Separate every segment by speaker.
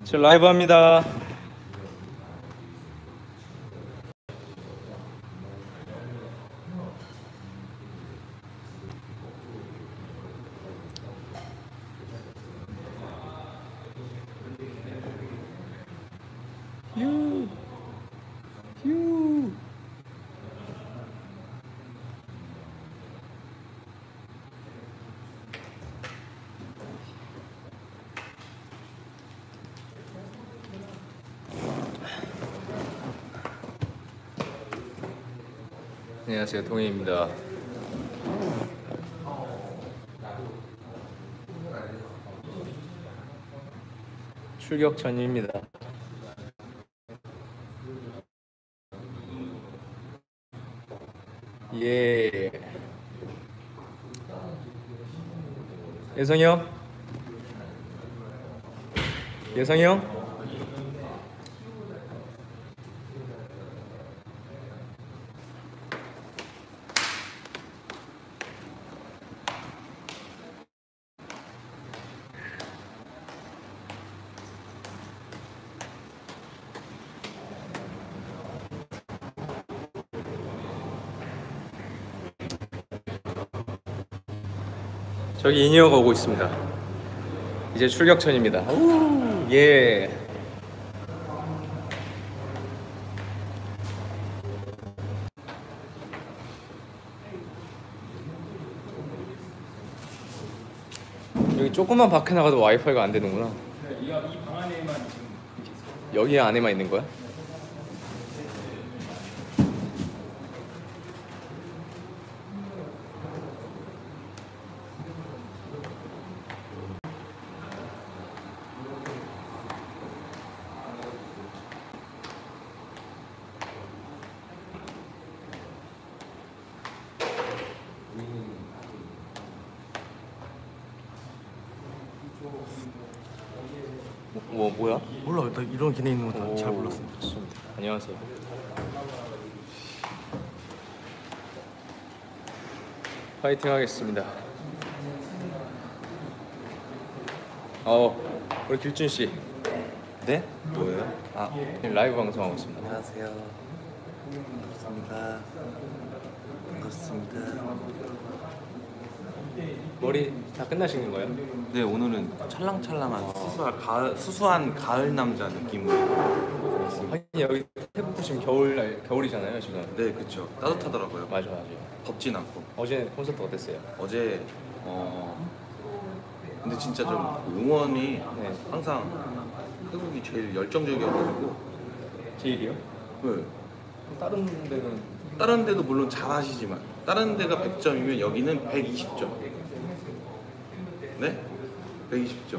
Speaker 1: 저 라이브 합니다. 휴. 휴. 안녕하세요, 동해입니다. 출격 전입니다. 예. 예성이 형? 예성이 형? 저기 인이어가 오고 있습니다. 이제 출격전입니다. 우, 예. 여기 조금만 밖에 나가도 와이파이가 안 되는구나.
Speaker 2: 이 방 안에만 지금
Speaker 1: 여기 안에만 있는 거야? 뭐야?
Speaker 2: 몰라. 나 이런 기능 있는 거 잘 몰랐어.
Speaker 1: 좋습니다. 안녕하세요. 파이팅 하겠습니다. 우리 길준 씨
Speaker 3: 네? 뭐예요? 아,
Speaker 1: 라이브 방송하고 있습니다.
Speaker 3: 안녕하세요. 반갑습니다. 반갑습니다.
Speaker 1: 머리 다 끝나신 건가요?
Speaker 3: 네, 오늘은 찰랑찰랑한 수수한 가을 남자 느낌으로.
Speaker 1: 하긴 여기 태국도 지금 겨울이잖아요 지금.
Speaker 3: 네, 그렇죠. 따뜻하더라고요.
Speaker 1: 맞아.
Speaker 3: 덥진 않고.
Speaker 1: 어제 콘서트 어땠어요?
Speaker 3: 어제 근데 진짜 좀 응원이
Speaker 1: 네.
Speaker 3: 항상 태국이 제일 열정적이어가지고.
Speaker 1: 제일이요?
Speaker 3: 네.
Speaker 1: 다른 데는
Speaker 3: 다른 데도 물론 잘하시지만 다른 데가 100점이면 여기는 120점. 네? 120점.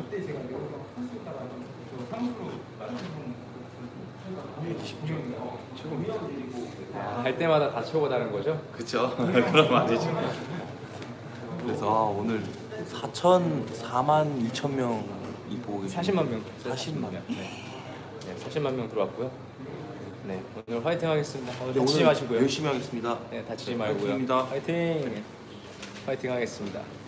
Speaker 3: 120점. 최고입니다.
Speaker 1: 갈 때마다 다 최고 다른 거죠?
Speaker 3: 그쵸? 그럼 아니죠. 그래서 오늘 4만 2천 명이 보고 계시죠?
Speaker 1: 40만 명.
Speaker 3: 40만 명.
Speaker 1: 네, 40만 명 들어왔고요. 네, 오늘 화이팅 하겠습니다.
Speaker 3: 네,
Speaker 1: 다치지
Speaker 3: 오늘
Speaker 1: 마시고요.
Speaker 3: 열심히 하겠습니다.
Speaker 1: 네, 다치지
Speaker 3: 네,
Speaker 1: 말고요.
Speaker 3: 화이팅입니다.
Speaker 1: 화이팅! 화이팅 하겠습니다.